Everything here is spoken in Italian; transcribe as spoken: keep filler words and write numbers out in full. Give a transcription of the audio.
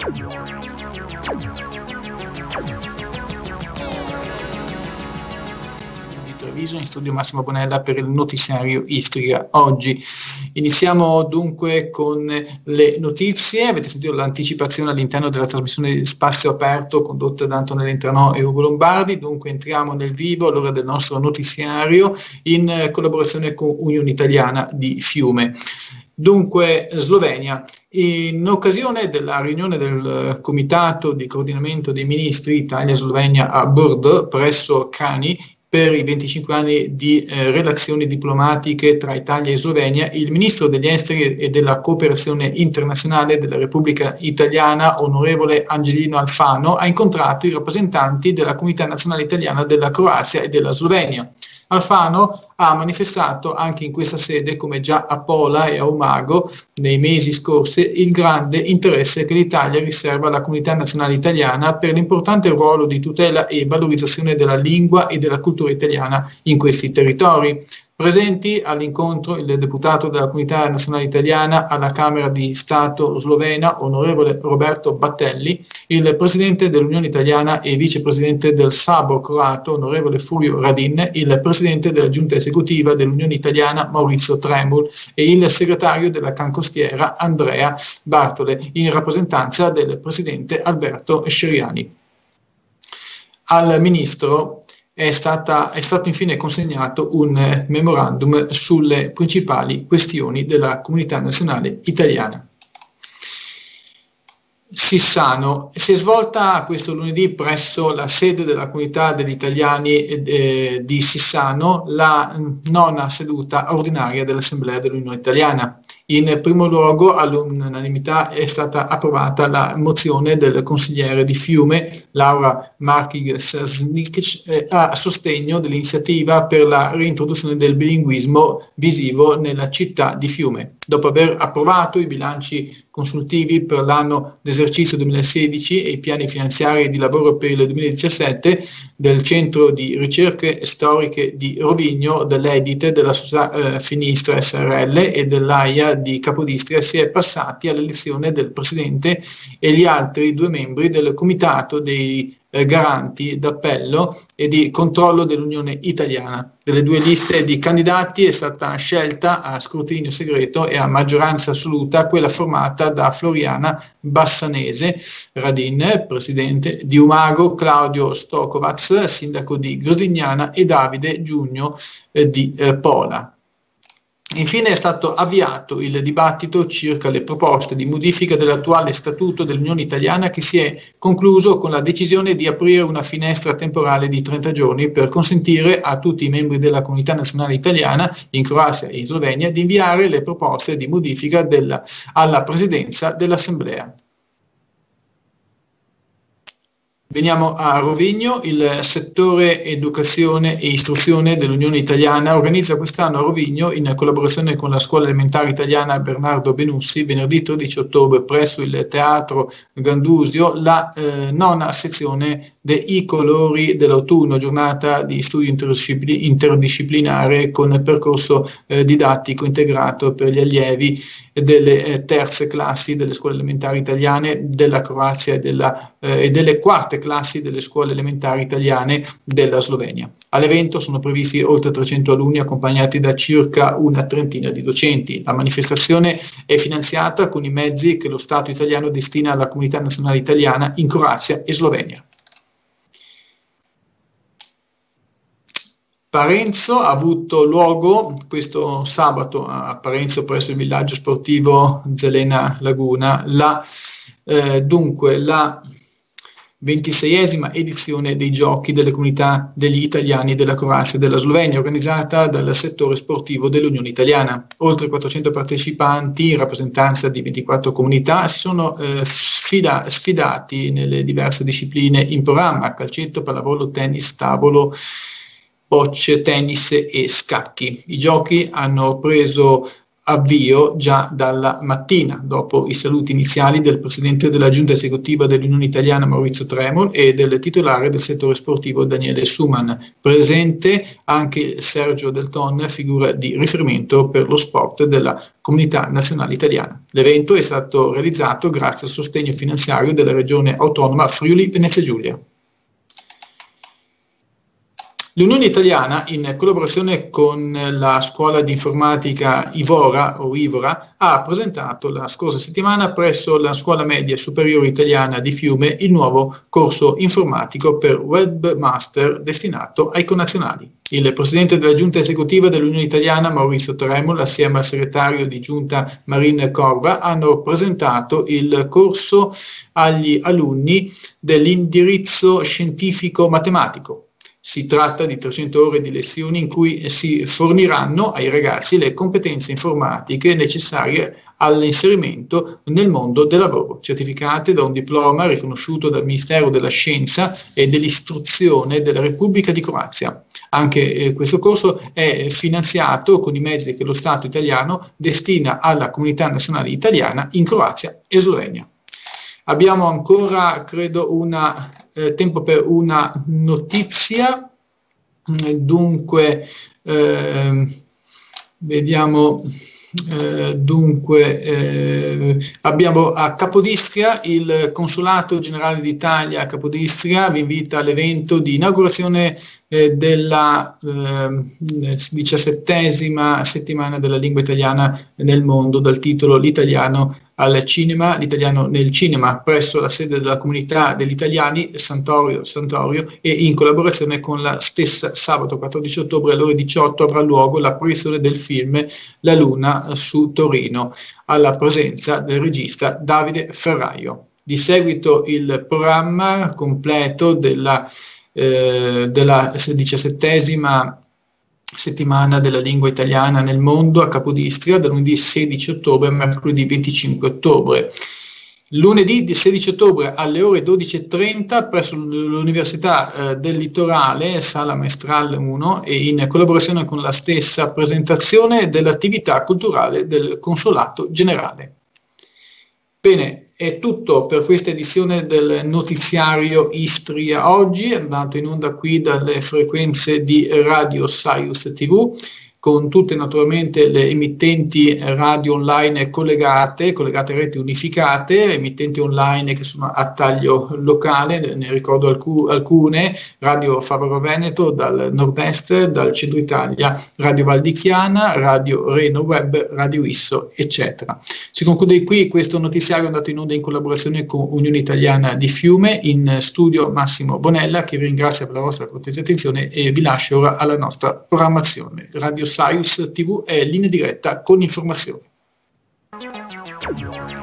Treviso, in studio Massimo Bonella per il notiziario Istria. Oggi iniziamo dunque con le notizie. Avete sentito l'anticipazione all'interno della trasmissione Spazio Aperto condotta da Antonella Intranò e Ugo Lombardi. Dunque entriamo nel vivo all'ora del nostro notiziario in collaborazione con Unione Italiana di Fiume. Dunque, Slovenia. In occasione della riunione del Comitato di Coordinamento dei Ministri Italia-Slovenia a Brdo, presso Crani, per i venticinque anni di eh, relazioni diplomatiche tra Italia e Slovenia, il Ministro degli Esteri e della Cooperazione Internazionale della Repubblica Italiana, onorevole Angelino Alfano, ha incontrato i rappresentanti della Comunità Nazionale Italiana della Croazia e della Slovenia. Alfano ha manifestato anche in questa sede, come già a Pola e a Umago nei mesi scorsi, il grande interesse che l'Italia riserva alla comunità nazionale italiana per l'importante ruolo di tutela e valorizzazione della lingua e della cultura italiana in questi territori. Presenti all'incontro il deputato della Comunità Nazionale Italiana alla Camera di Stato slovena, onorevole Roberto Battelli, il presidente dell'Unione Italiana e vicepresidente del Sabor croato, onorevole Furio Radin, il presidente della Giunta Esecutiva dell'Unione Italiana, Maurizio Tremul, e il segretario della Cancostiera, Andrea Bartole, in rappresentanza del presidente Alberto Sceriani. Al ministro È, stata, è stato infine consegnato un eh, memorandum sulle principali questioni della comunità nazionale italiana. Sissano. Si è svolta questo lunedì presso la sede della comunità degli italiani eh, di Sissano la nona seduta ordinaria dell'Assemblea dell'Unione Italiana. In primo luogo, all'unanimità è stata approvata la mozione del consigliere di Fiume, Laura Markic, eh, a sostegno dell'iniziativa per la reintroduzione del bilinguismo visivo nella città di Fiume. Dopo aver approvato i bilanci consultivi per l'anno d'esercizio duemilasedici e i piani finanziari di lavoro per il duemiladiciassette del Centro di Ricerche Storiche di Rovigno, dell'Edite, della Società eh, Finistra S R L e dell'AIA di Capodistria, si è passati all'elezione del Presidente e gli altri due membri del Comitato dei eh, Garanti d'Appello e di Controllo dell'Unione Italiana. Delle due liste di candidati è stata scelta a scrutinio segreto e a maggioranza assoluta quella formata da Floriana Bassanese Radin, presidente di Umago, Claudio Stokovac, sindaco di Grosignana, e Davide Giugno eh, di eh, Pola. Infine è stato avviato il dibattito circa le proposte di modifica dell'attuale statuto dell'Unione Italiana, che si è concluso con la decisione di aprire una finestra temporale di trenta giorni per consentire a tutti i membri della comunità nazionale italiana in Croazia e in Slovenia di inviare le proposte di modifica della, alla Presidenza dell'Assemblea. Veniamo a Rovigno. Il settore educazione e istruzione dell'Unione Italiana organizza quest'anno a Rovigno, in collaborazione con la scuola elementare italiana Bernardo Benussi, venerdì tredici ottobre presso il Teatro Gandusio, la eh, nona sezione dei colori dell'autunno, giornata di studio interdiscipli- interdisciplinare con percorso eh, didattico integrato per gli allievi delle eh, terze classi delle scuole elementari italiane della Croazia e, della, eh, e delle quarte classi delle scuole elementari italiane della Slovenia. All'evento sono previsti oltre trecento alunni accompagnati da circa una trentina di docenti. La manifestazione è finanziata con i mezzi che lo Stato italiano destina alla comunità nazionale italiana in Croazia e Slovenia. Parenzo ha avuto luogo questo sabato a Parenzo presso il villaggio sportivo Zelena Laguna la, eh, dunque la ventiseiesima edizione dei giochi delle comunità degli italiani della Croazia e della Slovenia, organizzata dal settore sportivo dell'Unione Italiana. Oltre quattrocento partecipanti in rappresentanza di ventiquattro comunità si sono eh, sfida, sfidati nelle diverse discipline in programma: calcetto, pallavolo, tennis, tavolo, bocce, tennis e scacchi. I giochi hanno preso avvio già dalla mattina, dopo i saluti iniziali del Presidente della Giunta Esecutiva dell'Unione Italiana Maurizio Tremol e del titolare del settore sportivo Daniele Suman. Presente anche Sergio Del Ton, figura di riferimento per lo sport della Comunità Nazionale Italiana. L'evento è stato realizzato grazie al sostegno finanziario della Regione Autonoma Friuli Venezia Giulia. L'Unione Italiana, in collaborazione con la scuola di informatica Ivora o Ivora, ha presentato la scorsa settimana presso la Scuola Media Superiore Italiana di Fiume il nuovo corso informatico per webmaster destinato ai connazionali. Il Presidente della Giunta Esecutiva dell'Unione Italiana Maurizio Tremol, assieme al segretario di Giunta Marin Corva, hanno presentato il corso agli alunni dell'indirizzo scientifico-matematico. Si tratta di trecento ore di lezioni in cui si forniranno ai ragazzi le competenze informatiche necessarie all'inserimento nel mondo del lavoro, certificate da un diploma riconosciuto dal Ministero della Scienza e dell'Istruzione della Repubblica di Croazia. Anche eh, questo corso è finanziato con i mezzi che lo Stato italiano destina alla comunità nazionale italiana in Croazia e Slovenia. Abbiamo ancora, credo, una, eh, tempo per una notizia. Dunque, eh, vediamo, eh, dunque, eh, abbiamo a Capodistria il Consolato Generale d'Italia a Capodistria vi invita all'evento di inaugurazione eh, della eh, diciassettesima settimana della lingua italiana nel mondo, dal titolo L'italiano al cinema, l'italiano nel cinema, presso la sede della comunità degli italiani Santorio, Santorio e in collaborazione con la stessa sabato quattordici ottobre alle ore diciotto avrà luogo la proiezione del film La Luna su Torino, alla presenza del regista Davide Ferraio. Di seguito il programma completo della, eh, della diciassettesima settimana della lingua italiana nel mondo a Capodistria, da lunedì sedici ottobre a mercoledì venticinque ottobre. Lunedì sedici ottobre alle ore dodici e trenta presso l'Università eh, del Litorale, Sala Maestrale uno, e in collaborazione con la stessa presentazione dell'attività culturale del Consolato Generale. Bene, è tutto per questa edizione del notiziario Istria oggi, andato in onda qui dalle frequenze di Radio Saius tivù, con tutte naturalmente le emittenti radio online collegate, collegate a reti unificate, emittenti online che sono a taglio locale, ne ricordo alcu- alcune, Radio Favaro Veneto dal nord-est, dal centro Italia, Radio Val di Chiana, Radio Reno Web, Radio Isso, eccetera. Si conclude qui questo notiziario andato in onda in collaborazione con Unione Italiana di Fiume, in studio Massimo Bonella, che vi ringrazia per la vostra cortese attenzione e vi lascio ora alla nostra programmazione. Radio Saius tivù è linea diretta con informazioni.